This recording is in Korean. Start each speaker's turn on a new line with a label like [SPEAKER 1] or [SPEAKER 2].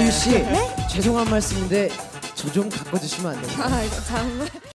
[SPEAKER 1] 씨, 죄송한 말씀인데 저 좀 바꿔주시면 안 돼요?
[SPEAKER 2] 아, 정말.